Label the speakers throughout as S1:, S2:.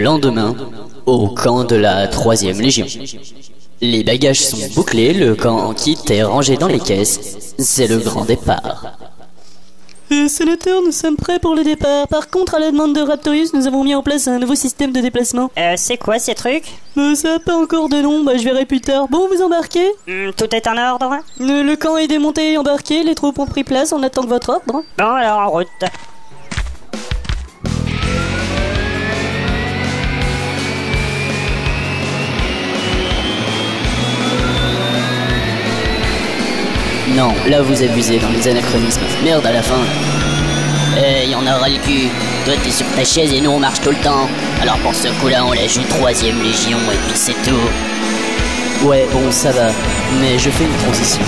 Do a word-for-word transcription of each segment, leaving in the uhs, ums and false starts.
S1: lendemain, au camp de la troisième Légion. Les bagages sont bouclés, le camp en kit est rangé dans les caisses. C'est le grand départ.
S2: Euh, sénateur, nous sommes prêts pour le départ. Par contre, à la demande de Raptorius, nous avons mis en place un nouveau système de déplacement.
S3: Euh, c'est quoi ces trucs?
S2: Euh, ça n'a pas encore de nom, bah je verrai plus tard. Bon, vous embarquez?
S3: Hmm, Tout est en ordre?
S2: Euh, Le camp est démonté et embarqué, les troupes ont pris place, on attend que votre ordre.
S3: Bon, alors en route.
S1: Non, là vous abusez dans les anachronismes. Merde à la fin. Eh, y en a ras le cul. Toi t'es sur ta chaise et nous on marche tout le temps. Alors pour ce coup-là on la joue troisième Légion et puis c'est tout. Ouais, bon ça va, mais je fais une transition.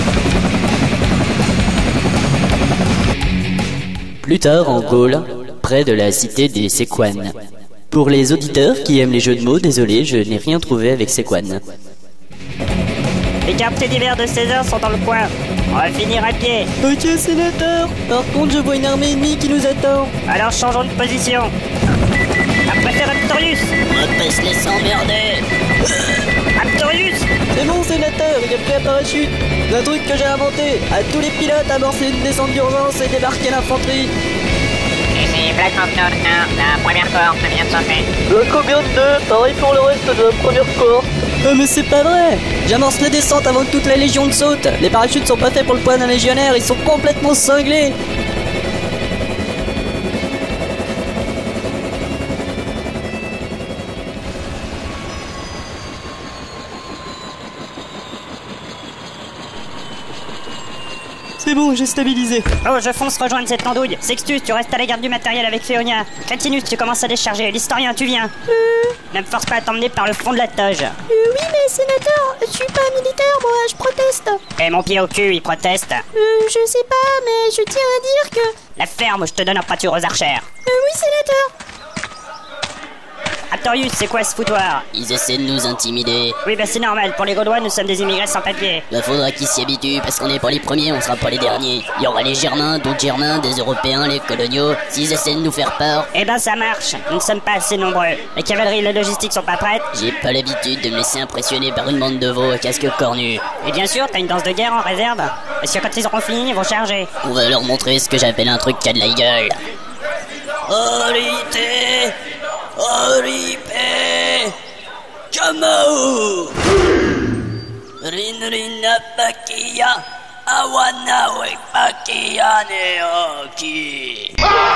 S1: Plus tard en Gaule, près de la cité des Séquanes. Pour les auditeurs qui aiment les jeux de mots, désolé, je n'ai rien trouvé avec Séquanes.
S3: Les quartiers d'hiver de seize heures sont dans le coin. On va finir à pied.
S2: Ok, sénateur. Par contre, je vois une armée ennemie qui nous attend.
S3: Alors changeons de position. Après Raptorius.
S1: On va pas se laisser emmerder.
S3: Raptorius.
S2: C'est bon, sénateur, il a pris un parachute. Un truc que j'ai inventé. À tous les pilotes, amorcer une descente d'urgence et débarquer l'infanterie.
S4: Ici, Black Panther un, la première cohorte vient de sauter.
S2: Le combien de deux? Pareil pour le reste de la première cohorte. Euh, mais c'est pas vrai. J'amorce la descente avant que toute la légion ne saute. Les parachutes sont pas faits pour le poids d'un légionnaire, ils sont complètement cinglés. C'est bon, j'ai stabilisé.
S3: Oh, je fonce rejoindre cette andouille. Sextus, tu restes à la garde du matériel avec Féonia. Crétinus, tu commences à décharger. L'historien, tu viens.
S5: Euh...
S3: Ne me force pas à t'emmener par le fond de la toge.
S5: Euh, oui, mais sénateur, je suis pas militaire, moi, je proteste.
S3: Et mon pied au cul, il proteste.
S5: Euh, je sais pas, mais je tiens à dire que...
S3: La ferme où je te donne en pâture aux archères.
S5: Euh, oui, sénateur.
S3: Raptorius, c'est quoi ce foutoir?
S1: Ils essaient de nous intimider.
S3: Oui, bah c'est normal. Pour les Gaulois, nous sommes des immigrés sans papier.
S1: Bah faudra qu'ils s'y habituent, parce qu'on n'est pas les premiers, on sera pas les derniers. Il y aura les Germains, d'autres Germains, des Européens, les coloniaux. S'ils essaient de nous faire peur...
S3: Eh ben ça marche. Nous ne sommes pas assez nombreux. La cavalerie et la logistique sont pas prêtes.
S1: J'ai pas l'habitude de me laisser impressionner par une bande de veaux à casque cornu.
S3: Et bien sûr, t'as une danse de guerre en réserve. Parce que quand ils auront fini, ils vont charger.
S1: On va leur montrer ce que j'appelle un truc qui a de la gueule. Orité, Oripé, Kamau, Rin Rin Pakia, Awana Pakia Neoki.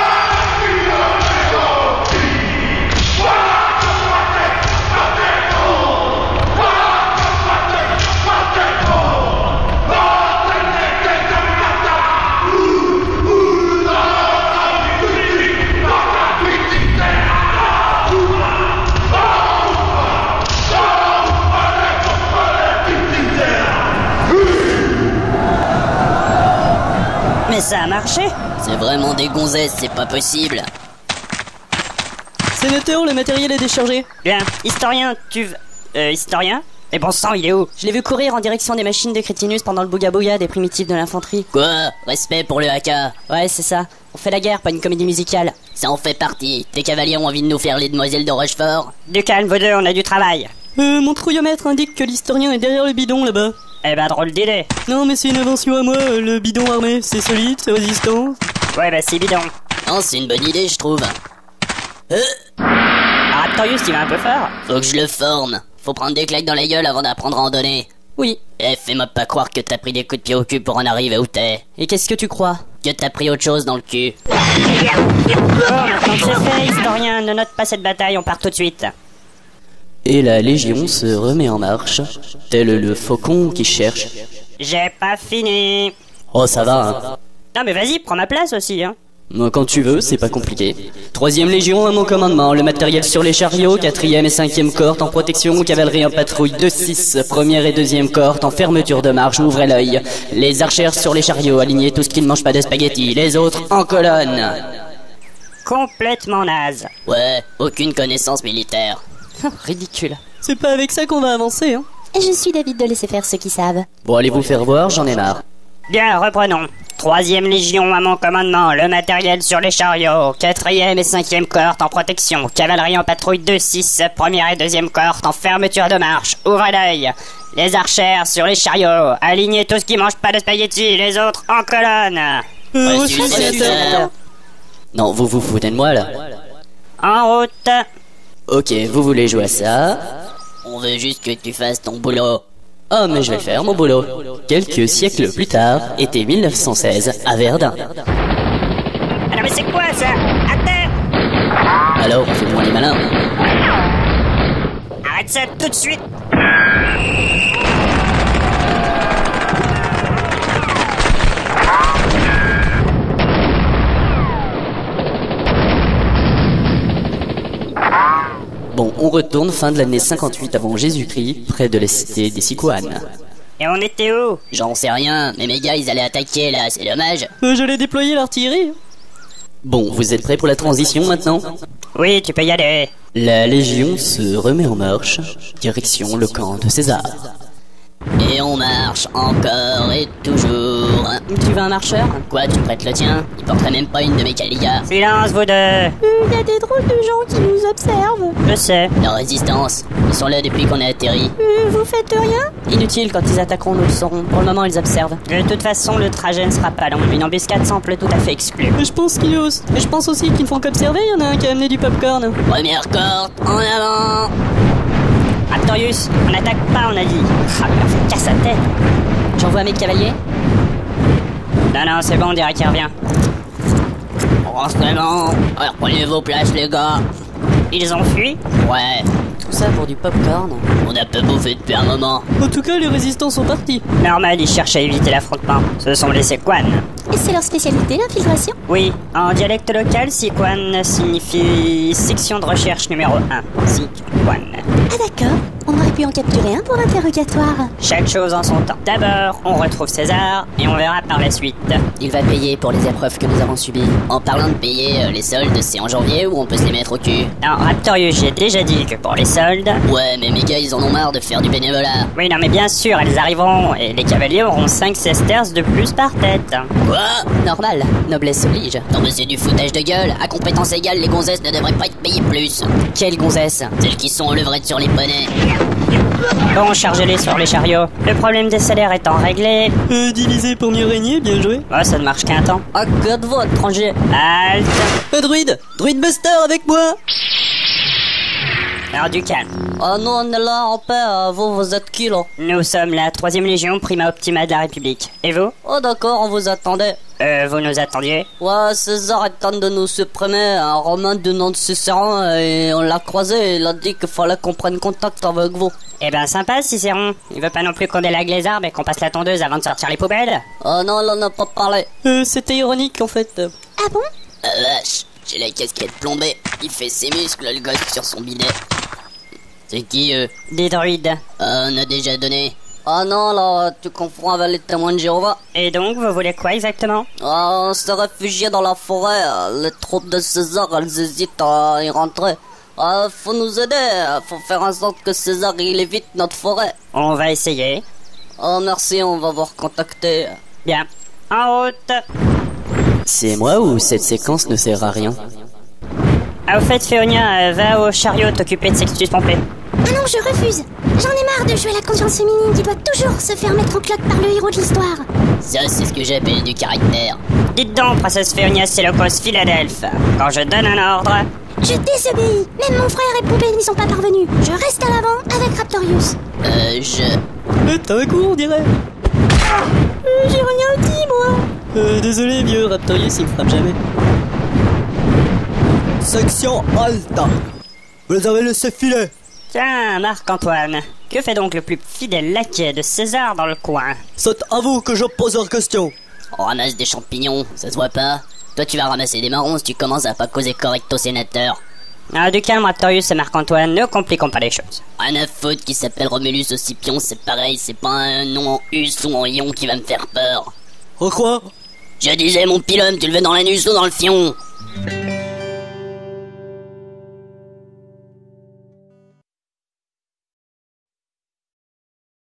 S3: Mais ça a marché.
S1: C'est vraiment des gonzesses, c'est pas possible.
S2: Sénateur, le matériel est déchargé.
S3: Bien. Historien, tu... v- Euh, historien? Mais bon sang, il est où?
S2: Je l'ai vu courir en direction des machines de Crétinus pendant le bouga-bouga des primitifs de l'infanterie.
S1: Quoi? Respect pour le haka.
S2: Ouais, c'est ça. On fait la guerre, pas une comédie musicale.
S1: Ça en fait partie. Tes cavaliers ont envie de nous faire les demoiselles de Rochefort.
S3: Du calme, vous deux, on a du travail.
S2: Euh, mon trouillomètre indique que l'historien est derrière le bidon, là-bas.
S3: Eh ben, drôle d'idée.
S2: Non, mais c'est une invention à moi, euh, le bidon armé. C'est solide, c'est résistant.
S3: Ouais, bah c'est bidon.
S1: Non, c'est une bonne idée, je trouve. Euh,
S3: Ah, Raptorius, il va un peu fort.
S1: faut que je le forme. Faut prendre des claques dans la gueule avant d'apprendre à en donner.
S2: Oui.
S1: Eh, fais-moi pas croire que t'as pris des coups de pied au cul pour en arriver où t'es.
S2: Et qu'est-ce que tu crois?
S1: Que t'as pris autre chose dans le cul.
S3: Oh, maintenant que c'est fait, historien, ne note pas cette bataille, on part tout de suite.
S1: Et la Légion se remet en marche, tel le faucon qui cherche.
S3: J'ai pas fini.
S1: Oh, ça va, hein.
S3: Non mais vas-y, prends ma place aussi, hein.
S1: Quand tu veux, c'est pas compliqué. Troisième Légion à mon commandement, le matériel sur les chariots, quatrième et cinquième cohorte en protection, cavalerie en patrouille deux six, première et deuxième cohorte en fermeture de marche, ouvrez l'œil. Les archères sur les chariots, alignez tout ce qui ne mange pas de spaghettis, les autres en colonne.
S3: Complètement naze.
S1: Ouais, aucune connaissance militaire.
S2: Ridicule. C'est pas avec ça qu'on va avancer, hein.
S5: Je suis David de laisser faire ceux qui savent.
S1: Bon, allez vous faire voir, j'en ai marre.
S3: Bien, reprenons. Troisième légion à mon commandement, le matériel sur les chariots. Quatrième et cinquième cohorte en protection. Cavalerie en patrouille deux six. Première et deuxième cohorte en fermeture de marche. Ouvrez l'œil. Les archères sur les chariots. Alignez tout ce qui mange pas de spaghettis. Les autres en colonne.
S2: Euh,
S1: Reçu,
S2: reçu,
S1: sénateur.
S2: sénateur.
S1: Non, vous vous foutez de moi là.
S3: En route.
S1: Ok, vous voulez jouer à ça? On veut juste que tu fasses ton boulot. Oh, mais je vais faire mon boulot. Quelques siècles plus tard, été mille neuf cent seize, à Verdun.
S3: Alors mais c'est quoi ça? À terre.
S1: Alors, fais-moi les malins.
S3: Arrête ça tout de suite.
S1: Bon, on retourne fin de l'année cinquante-huit avant Jésus-Christ, près de la cité des Sicoines.
S3: Et on était où?
S1: J'en sais rien, mais mes gars, ils allaient attaquer là, c'est dommage.
S2: Euh, J'allais déployer l'artillerie.
S1: Bon, vous êtes prêts pour la transition maintenant?
S3: Oui, tu peux y aller.
S1: La Légion se remet en marche, direction le camp de César. Et on marche encore et toujours. Tu veux un marcheur? Quoi, tu prêtes le tien? Il porterait même pas une de mes caligas.
S3: Silence vous deux.
S5: Euh, y a des drôles de gens qui nous observent.
S3: Je sais.
S1: La résistance, ils sont là depuis qu'on a atterri.
S5: Euh, vous faites rien?
S2: Inutile, quand ils attaqueront, nous le saurons. Pour le moment, ils observent.
S3: De toute façon, le trajet ne sera pas long. Une embuscade semble tout à fait exclue.
S2: Mais je pense qu'ils osent. Et je pense aussi qu'ils ne font qu'observer. Il y en a un qui a amené du popcorn.
S1: Première corde, en avant.
S3: Raptorius, on n'attaque pas, on a dit. Ah, mais on fait casse la tête.
S2: J'envoie mes cavaliers.
S3: Non, non, c'est bon, on dirait qu'il revient.
S1: Renseignement. Alors prenez vos places les gars.
S3: Ils ont fui?
S1: Ouais,
S2: Tout ça pour du popcorn.
S1: on a peu bouffé depuis un moment.
S2: En tout cas, les résistants sont partis.
S3: Normal, ils cherchent à éviter l'affrontement. Ce sont les Séquanes.
S5: Et c'est leur spécialité, l'infiltration?
S3: Oui, en dialecte local, Séquane signifie section de recherche numéro un. Séquane.
S5: Ah d'accord, on aurait pu en capturer un pour l'interrogatoire.
S3: Chaque chose en son temps. D'abord, on retrouve César et on verra par la suite.
S1: Il va payer pour les épreuves que nous avons subies. En parlant de payer, euh, les soldes, c'est en janvier ou on peut se les mettre au cul?
S3: Non, Raptorius, j'ai déjà dit que pour les soldes...
S1: Ouais, mais mes gars, ils en ont marre de faire du bénévolat.
S3: Oui, non, mais bien sûr, elles arriveront et les cavaliers auront cinq sesterces de plus par tête.
S1: Quoi?
S2: Normal, noblesse oblige.
S1: Non mais c'est du foutage de gueule. À compétence égale, les gonzesses ne devraient pas être payées plus.
S2: Quelle gonzesse?
S1: Celles qui sont levrettes sur les poneys.
S3: Bon, chargez-les sur les chariots. Le problème des salaires étant réglé...
S2: Euh, diviser pour mieux régner, bien joué.
S3: Oh, ça ne marche qu'un temps.
S2: À quoi de vous, étranger?
S3: Halte.
S2: Euh, druide Druide Buster avec moi.
S3: Alors du calme.
S2: Oh non, on est là en paix, euh, vous, vous êtes qui là?
S3: Nous sommes la troisième légion prima optima de la République. Et vous?
S2: Oh d'accord, on vous attendait.
S3: Euh, vous nous attendiez?
S2: Ouais, César est en train de nous supprimer, un romain du nom de Cicéron, et on l'a croisé, il a dit qu'il fallait qu'on prenne contact avec vous.
S3: Eh ben sympa, Cicéron. Il veut pas non plus qu'on délague les arbres et qu'on passe la tondeuse avant de sortir les poubelles?
S2: Oh non, là on n'a pas parlé. Euh, c'était ironique en fait.
S5: Ah bon?
S1: Ah vache, j'ai la casquette plombée. Il fait ses muscles, le gosse, sur son bidet. C'est qui eux?
S3: Des druides.
S1: Ah, on a déjà donné.
S2: Ah non, là, tu confonds avec les témoins de Jéhovah.
S3: Et donc, vous voulez quoi exactement?
S2: Ah, on s'est réfugiés dans la forêt, les troupes de César, elles hésitent à y rentrer. Ah, faut nous aider, faut faire en sorte que César il évite notre forêt.
S3: On va essayer.
S2: Oh merci, on va vous recontacter.
S3: Bien. En route.
S1: C'est moi ou cette séquence ne sert à rien?
S3: Ah, au fait, Féonia, euh, va au chariot t'occuper de Sextus Pompée.
S5: Ah non, je refuse. J'en ai marre de jouer la conscience féminine qui doit toujours se faire mettre en cloque par le héros de l'histoire.
S1: Ça, c'est ce que j'appelle du caractère.
S3: Dites donc, princesse Féonia Sélocos Philadelphe, quand je donne un ordre...
S5: Je désobéis. Même mon frère et Pompée n'y sont pas parvenus. Je reste à l'avant avec Raptorius.
S1: Euh, je...
S2: Euh, t'as un coup, on dirait.
S5: Euh, J'ai rien dit, moi.
S2: Euh, désolé, vieux Raptorius, il me frappe jamais. Section Alta. Vous les avez laissés filer.
S3: Tiens, Marc-Antoine, que fait donc le plus fidèle laquais de César dans le coin?
S2: C'est à vous que je pose la question.
S1: On ramasse des champignons, ça se voit pas? Toi, tu vas ramasser des marrons si tu commences à pas causer correct au sénateur.
S3: Ah, du calme, Raptorius et Marc-Antoine, ne compliquons pas les choses.
S1: Un à faute qui s'appelle Romulus au Scipion, c'est pareil, c'est pas un nom en us ou en ion qui va me faire peur.
S2: Oh quoi?
S1: Je disais, mon pilum, tu le veux dans l'anus ou dans le fion?